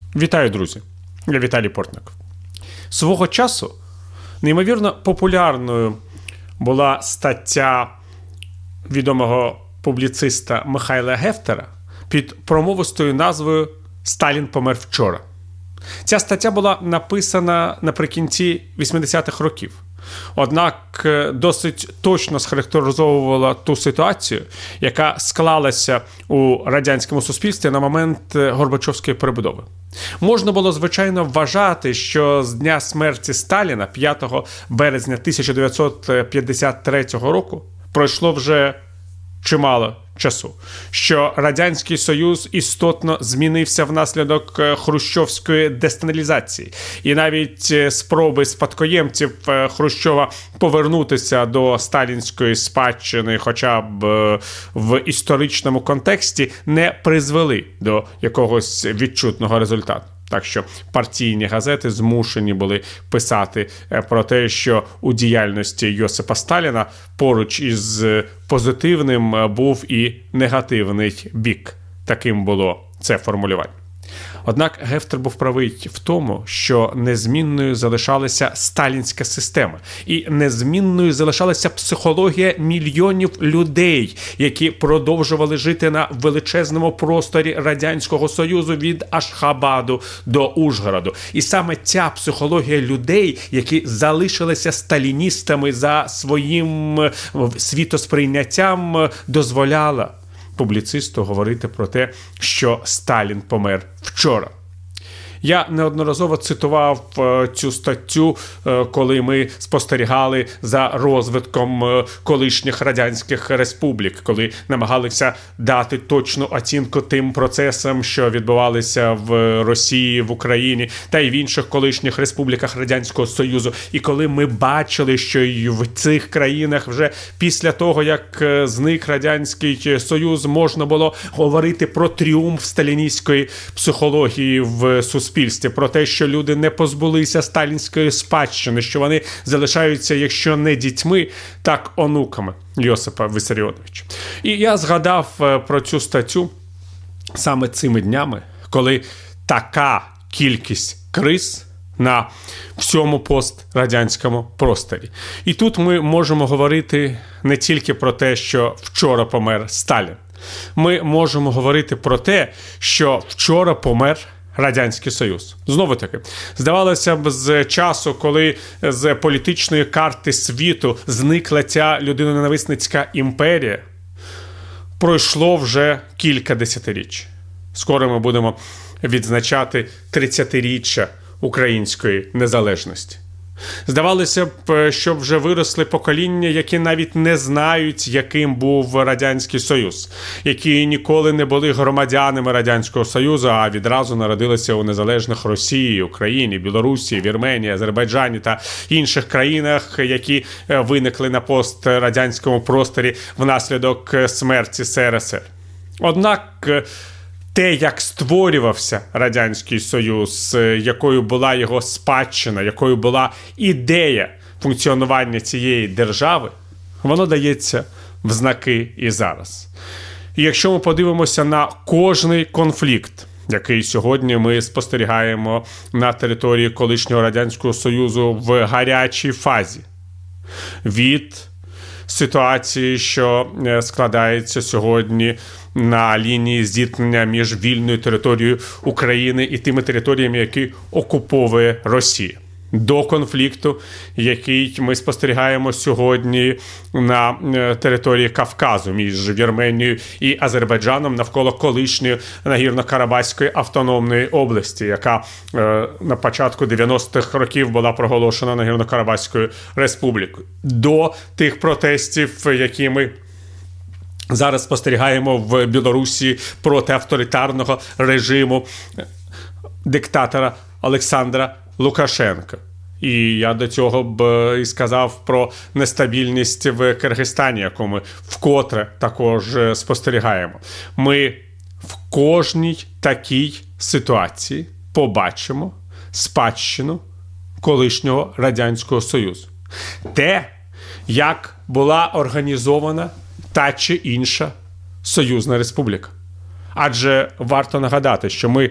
Вітаю, друзі! Я Віталій Портников. Свого часу неймовірно популярною була стаття відомого публіциста Михайла Гефтера під промовистою назвою «Сталін помер вчора». Ця стаття була написана наприкінці 80-х років. Однак досить точно схарактеризовувала ту ситуацію, яка склалася у радянському суспільстві на момент Горбачовської перебудови. Можна було, звичайно, вважати, що з дня смерті Сталіна, 5 березня 1953 року, пройшло вже чимало часу, що Радянський Союз істотно змінився внаслідок хрущовської десталінізації. І навіть спроби спадкоємців Хрущова повернутися до сталінської спадщини хоча б в історичному контексті не призвели до якогось відчутного результату. Так що партійні газети змушені були писати про те, що у діяльності Йосипа Сталіна поруч із позитивним був і негативний бік. Таким було це формулювання. Однак Гефтер був правий в тому, що незмінною залишалася сталінська система. І незмінною залишалася психологія мільйонів людей, які продовжували жити на величезному просторі Радянського Союзу від Ашхабаду до Ужгороду. І саме ця психологія людей, які залишилися сталіністами за своїм світосприйняттям, дозволяла публіцисту говорити про те, що Сталін помер вчора. Я неодноразово цитував цю статтю, коли ми спостерігали за розвитком колишніх радянських республік, коли намагалися дати точну оцінку тим процесам, що відбувалися в Росії, в Україні та й в інших колишніх республіках Радянського Союзу. І коли ми бачили, що і в цих країнах вже після того, як зник Радянський Союз, можна було говорити про тріумф сталіністської психології в суспільстві, про те, що люди не позбулися сталінської спадщини, що вони залишаються, якщо не дітьми, так онуками Йосипа Вісаріоновича. І я згадав про цю статтю саме цими днями, коли така кількість криз на всьому пострадянському просторі. І тут ми можемо говорити не тільки про те, що вчора помер Сталін. Ми можемо говорити про те, що вчора помер Радянський Союз. Знову-таки, здавалося б, з часу, коли з політичної карти світу зникла ця людиноненависницька імперія, пройшло вже кілька десятиріч. Скоро ми будемо відзначати 30-річчя української незалежності. Здавалося б, що вже виросли покоління, які навіть не знають, яким був Радянський Союз, які ніколи не були громадянами Радянського Союзу, а відразу народилися у незалежних Росії, Україні, Білорусі, Вірменії, Азербайджані та інших країнах, які виникли на пострадянському просторі внаслідок смерті СРСР. Однак те, як створювався Радянський Союз, якою була його спадщина, якою була ідея функціонування цієї держави, воно дається в знаки і зараз. І якщо ми подивимося на кожний конфлікт, який сьогодні ми спостерігаємо на території колишнього Радянського Союзу в гарячій фазі, від ситуації, що складається сьогодні на лінії зіткнення між вільною територією України і тими територіями, які окуповує Росія, до конфлікту, який ми спостерігаємо сьогодні на території Кавказу між Вірменією і Азербайджаном навколо колишньої Нагірно-Карабахської автономної області, яка на початку 90-х років була проголошена Нагірно-Карабахською республікою, до тих протестів, які ми зараз спостерігаємо в Білорусі проти авторитарного режиму диктатора Олександра Лукашенка. І я до цього б і сказав про нестабільність в Киргизстані, яку ми вкотре також спостерігаємо. Ми в кожній такій ситуації побачимо спадщину колишнього Радянського Союзу. Те, як була організована та чи інша союзна республіка. Адже варто нагадати, що ми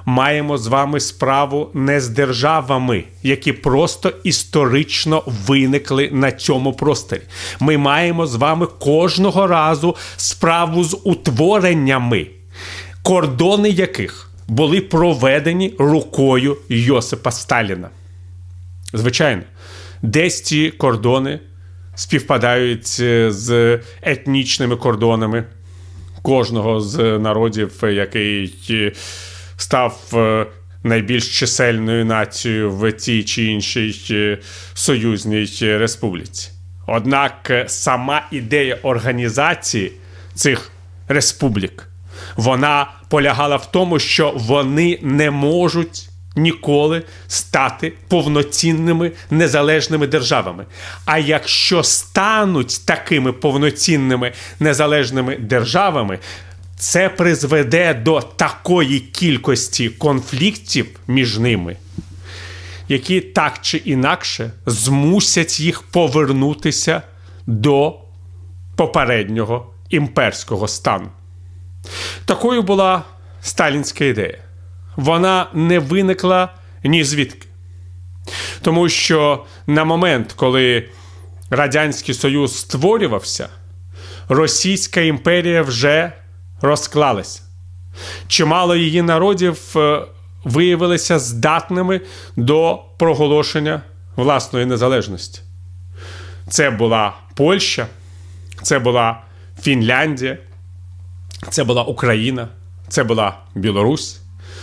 маємо з вами справу не з державами, які просто історично виникли на цьому просторі. Ми маємо з вами кожного разу справу з утвореннями, кордони яких були проведені рукою Йосипа Сталіна. Звичайно, десь ці кордони співпадають з етнічними кордонами кожного з народів, який став найбільш чисельною нацією в тій чи іншій союзній республіці. Однак сама ідея організації цих республік, вона полягала в тому, що вони не можуть ніколи стати повноцінними незалежними державами. А якщо стануть такими повноцінними незалежними державами, це призведе до такої кількості конфліктів між ними, які так чи інакше змусять їх повернутися до попереднього імперського стану. Такою була сталінська ідея. Вона не виникла ні звідки. Тому що на момент, коли Радянський Союз створювався, Російська імперія вже розклалася. Чимало її народів виявилися здатними до проголошення власної незалежності. Це була Польща, це була Фінляндія, це була Україна, це була Білорусь.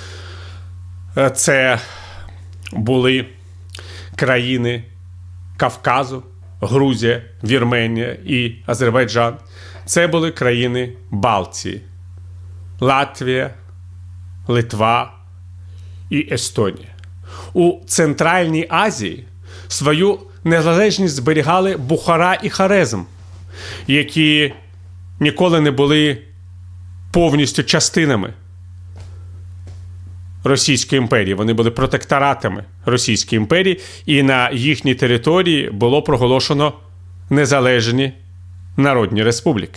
Це були країни Кавказу, Грузія, Вірменія і Азербайджан. Це були країни Балтії, Латвія, Литва і Естонія. У Центральній Азії свою незалежність зберігали Бухара і Хорезм, які ніколи не були повністю частинами Російської імперії. Вони були протекторатами Російської імперії, і на їхній території було проголошено незалежні народні республіки.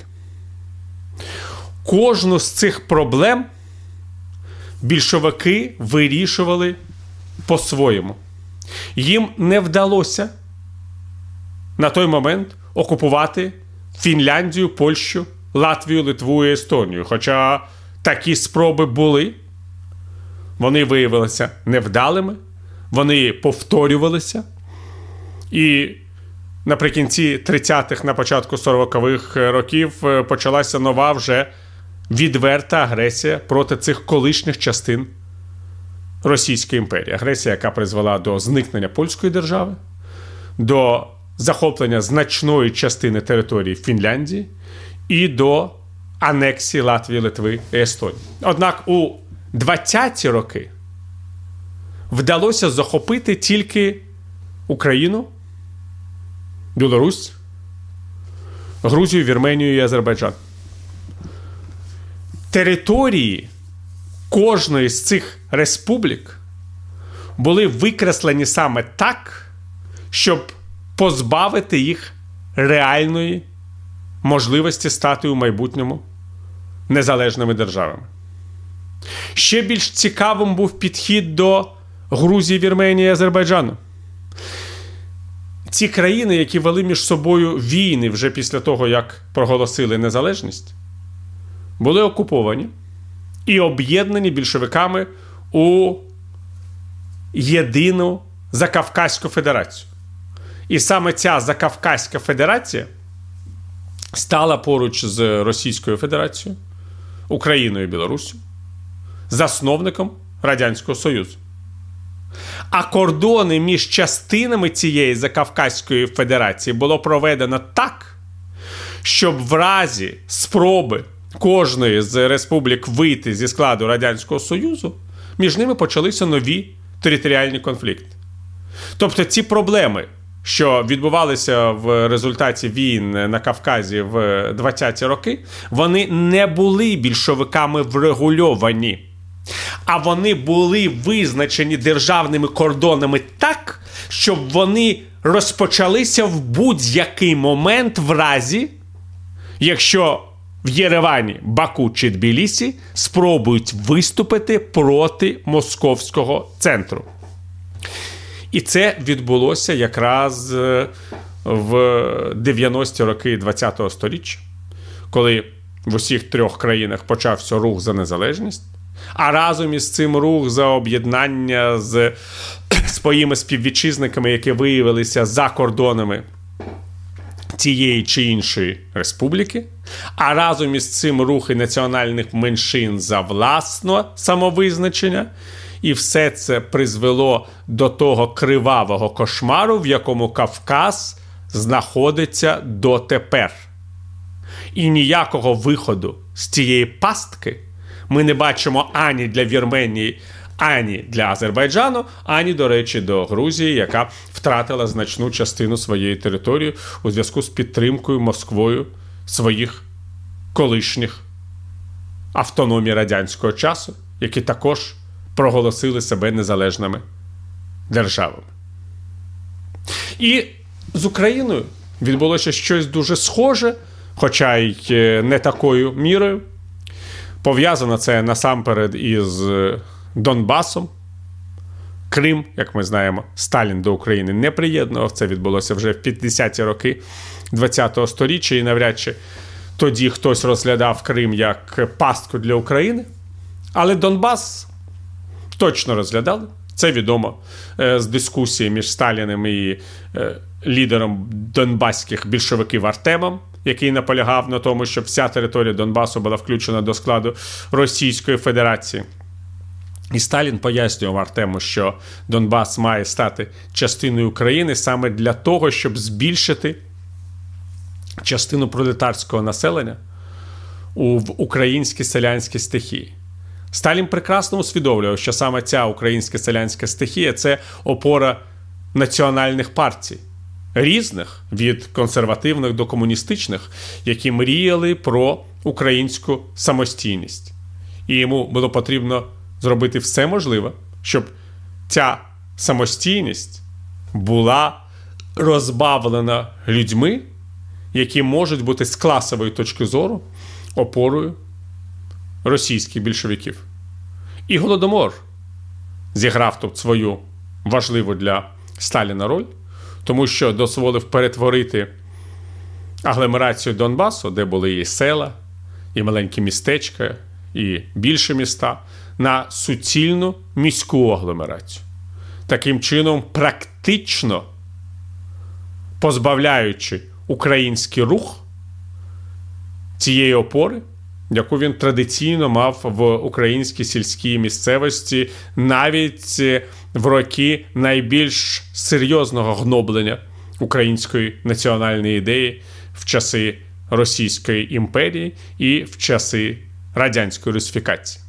Кожну з цих проблем більшовики вирішували по-своєму. Їм не вдалося на той момент окупувати Фінляндію, Польщу, Латвію, Литву і Естонію. Хоча такі спроби були, вони виявилися невдалими, вони повторювалися. І наприкінці 30-х, на початку 40-х років почалася нова вже відверта агресія проти цих колишніх частин Російської імперії. Агресія, яка призвела до зникнення польської держави, до захоплення значної частини території Фінляндії і до анексії Латвії, Литви і Естонії. Однак у 20-ті роки вдалося захопити тільки Україну, Білорусь, Грузію, Вірменію і Азербайджан. Території кожної з цих республік були викреслені саме так, щоб позбавити їх реальної можливості стати у майбутньому незалежними державами. Ще більш цікавим був підхід до Грузії, Вірменії і Азербайджану. Ці країни, які вели між собою війни вже після того, як проголосили незалежність, були окуповані і об'єднані більшовиками у єдину Закавказьку Федерацію. І саме ця Закавказька Федерація стала поруч з Російською Федерацією, Україною і Білоруссю засновником Радянського Союзу. А кордони між частинами цієї Закавказької Федерації було проведено так, щоб в разі спроби кожної з республік вийти зі складу Радянського Союзу, між ними почалися нові територіальні конфлікти. Тобто ці проблеми, що відбувалися в результаті війн на Кавказі в 20-ті роки, вони не були більшовиками врегульовані, а вони були визначені державними кордонами так, щоб вони розпочалися в будь-який момент в разі, якщо в Єревані, Баку чи Тбілісі спробують виступити проти московського центру. І це відбулося якраз в 90-ті роки ХХ століття, коли в усіх трьох країнах почався рух за незалежність, а разом із цим рух за об'єднання з своїми співвітчизниками, які виявилися за кордонами тієї чи іншої республіки, а разом із цим рухи національних меншин за власне самовизначення. І все це призвело до того кривавого кошмару, в якому Кавказ знаходиться дотепер. І ніякого виходу з цієї пастки ми не бачимо ані для Вірменії, ані для Азербайджану, ані, до речі, до Грузії, яка втратила значну частину своєї території у зв'язку з підтримкою Москвою своїх колишніх автономій радянського часу, які також проголосили себе незалежними державами. І з Україною відбулося щось дуже схоже, хоча й не такою мірою. Пов'язано це насамперед із Донбасом. Крим, як ми знаємо, Сталін до України не приєднував. Це відбулося вже в 50-ті роки ХХ століття, і навряд чи тоді хтось розглядав Крим як пастку для України. Але Донбас точно розглядали. Це відомо з дискусії між Сталіним і лідером донбаських більшовиків Артемом, який наполягав на тому, щоб вся територія Донбасу була включена до складу Російської Федерації. І Сталін пояснював Артему, що Донбас має стати частиною України саме для того, щоб збільшити частину пролетарського населення в українській селянській стихії. Сталін прекрасно усвідомлював, що саме ця українська селянська стихія – це опора національних партій, різних, від консервативних до комуністичних, які мріяли про українську самостійність. І йому було потрібно зробити все можливе, щоб ця самостійність була розбавлена людьми, які можуть бути з класової точки зору опорою російських більшовиків. І Голодомор зіграв тут свою важливу для Сталіна роль, тому що дозволив перетворити агломерацію Донбасу, де були і села, і маленькі містечка, і більші міста, на суцільну міську агломерацію. Таким чином, практично позбавляючи український рух цієї опори, яку він традиційно мав в українській сільській місцевості навіть в роки найбільш серйозного гноблення української національної ідеї в часи Російської імперії і в часи радянської русифікації.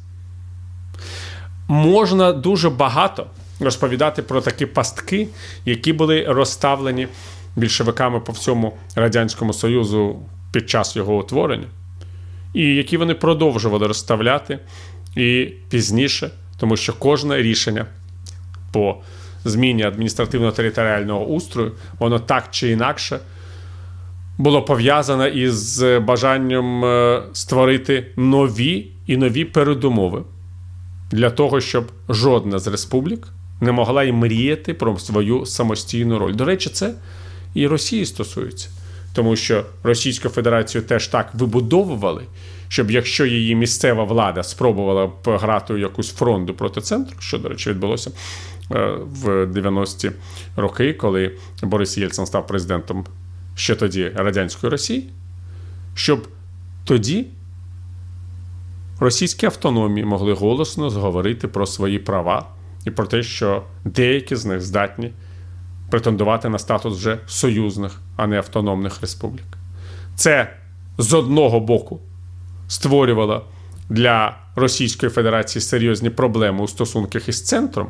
Можна дуже багато розповідати про такі пастки, які були розставлені більшовиками по всьому Радянському Союзу під час його утворення, і які вони продовжували розставляти і пізніше, тому що кожне рішення по зміні адміністративно-територіального устрою, воно так чи інакше було пов'язане із бажанням створити нові передумови для того, щоб жодна з республік не могла й мріяти про свою самостійну роль. До речі, це і Росії стосується. Тому що Російську Федерацію теж так вибудовували, щоб якщо її місцева влада спробувала б грати у якусь фронту проти центру, що, до речі, відбулося в 90-ті роки, коли Борис Єльцин став президентом ще тоді Радянської Росії, щоб тоді російські автономії могли голосно зговорити про свої права і про те, що деякі з них здатні претендувати на статус вже союзних, а не автономних республік. Це з одного боку створювало для Російської Федерації серйозні проблеми у стосунках із центром,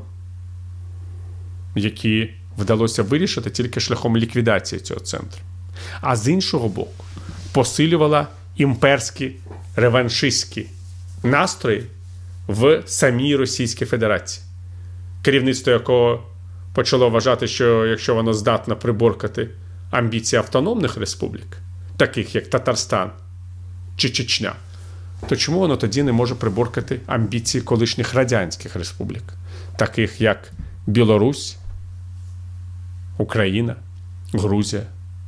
які вдалося вирішити тільки шляхом ліквідації цього центру. А з іншого боку, посилювала імперські, реваншистські настрої в самій Російській Федерації, керівництво якого почало вважати, що якщо воно здатно приборкати амбіції автономних республік, таких як Татарстан чи Чечня, то чому воно тоді не може приборкати амбіції колишніх радянських республік, таких як Білорусь, Україна, Грузія?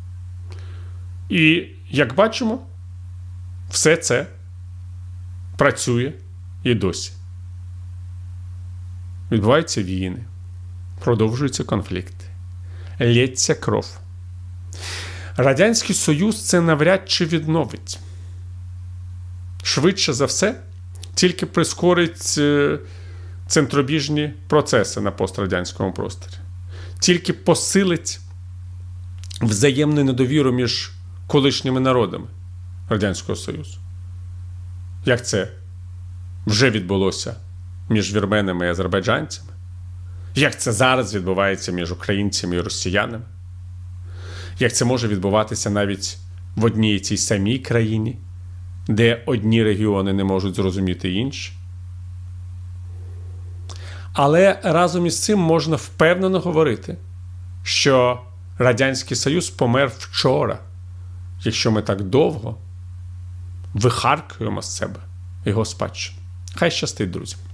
І, як бачимо, все це працює і досі. Відбуваються війни, продовжуються конфлікти, лється кров. Радянський Союз це навряд чи відновить. Швидше за все, тільки прискорить центробіжні процеси на пострадянському просторі. Тільки посилить взаємну недовіру між колишніми народами Радянського Союзу. Як це вже відбулося між вірменами і азербайджанцями? Як це зараз відбувається між українцями і росіянами? Як це може відбуватися навіть в одній і тій самій країні, де одні регіони не можуть зрозуміти інші? Але разом із цим можна впевнено говорити, що Радянський Союз помер вчора, якщо ми так довго вихаркуємо з себе його спадщину. Хай щастить, друзі!